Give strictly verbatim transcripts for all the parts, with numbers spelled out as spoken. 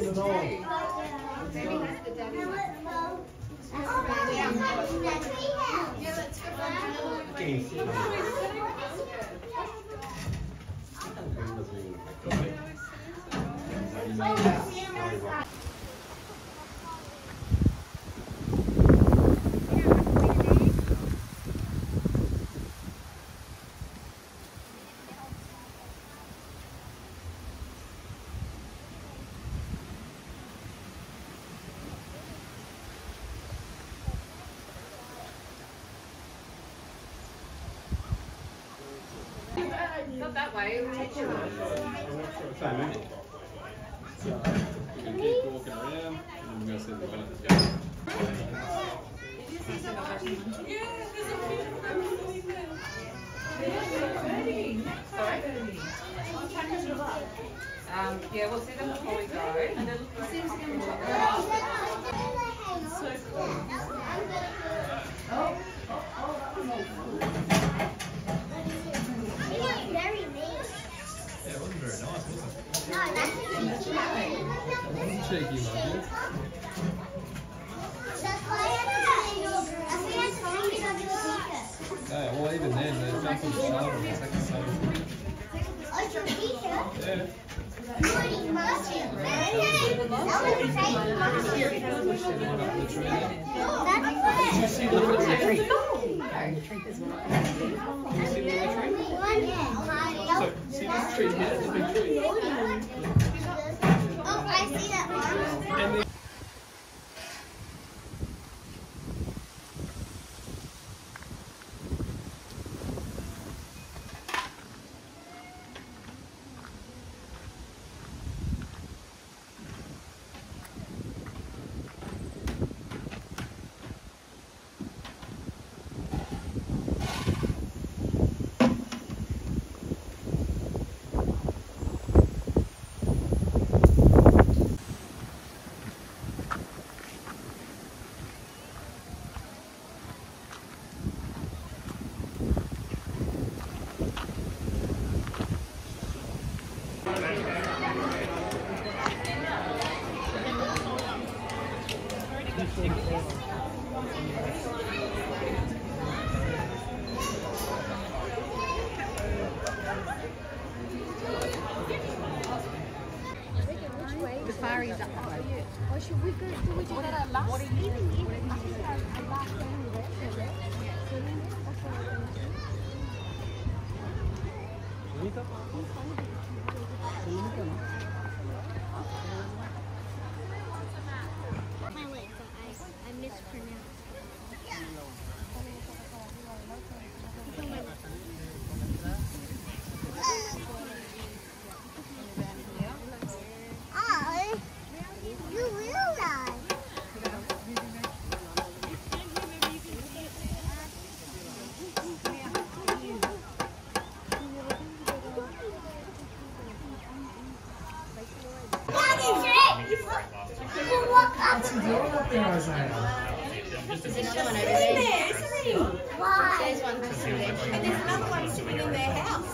Not that way. Same, eh? So, you can keep walking around, and we're going to see the benefits go. Sorry? Um, yeah, we'll see them before we go. And then we'll see them again. So cool. Oh, Very nice. Yeah, it wasn't very nice, was it? No, that's Cheeky, Margie. Yeah, well, even then, they jump on the shoulder and it's like the same. Oh, your t-shirt? Yeah. Morning, Martin. That was a fake Martin. Did you That's see the little tree? Did good. you see the little tree? So, see this tree here? It's a big tree. Oh, I see that one. And then The ferry's up that way. Or should we go, do we do that at last? What are you doing? I think our last one we went there. My legs, I, I mispronounced. Oh, you realize. Why? There's one sitting there, and there's another one sitting in their house.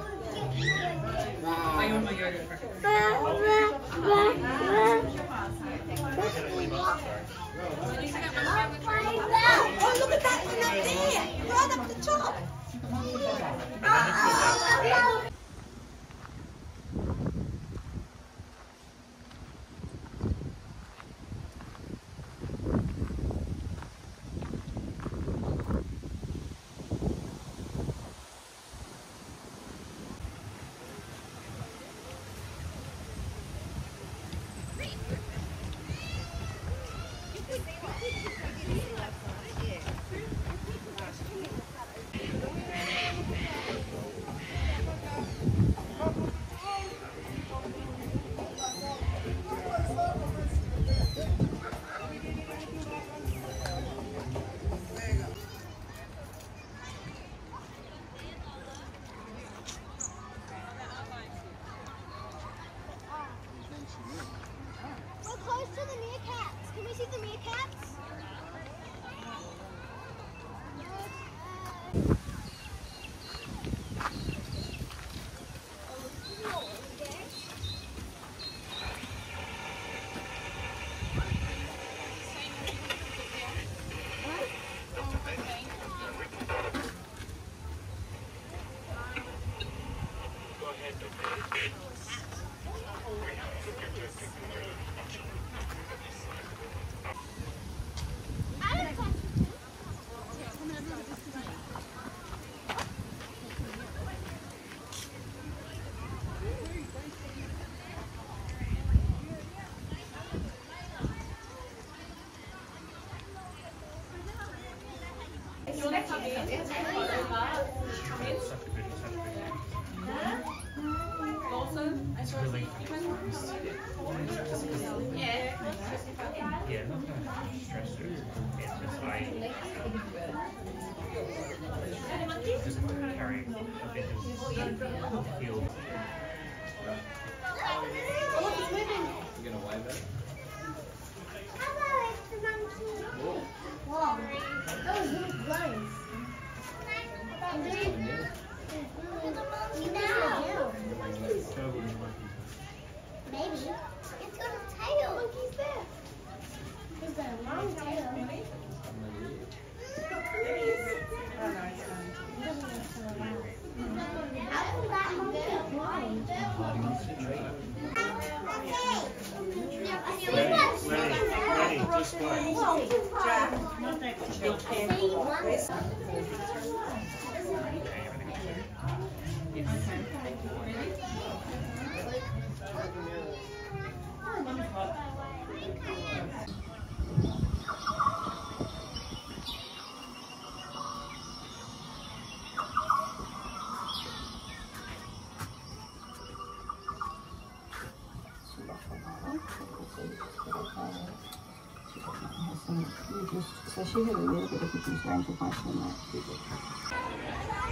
I want my yogurt cracker. Oh, look at that one up there, right up the top. We're close to the meerkats. Can we see the meerkats? really yeah, yeah, not gonna stress it. It's just I just carry a bit of field. You gonna wave it? Hello, it's the monkey. Whoa, those look nice. Look at the monkey now. Maybe. It's got a tail. Monkey's there. He's got a long tail. How come that monkey is blind? Ready, just wait. So she had a little bit of a concern to function that people.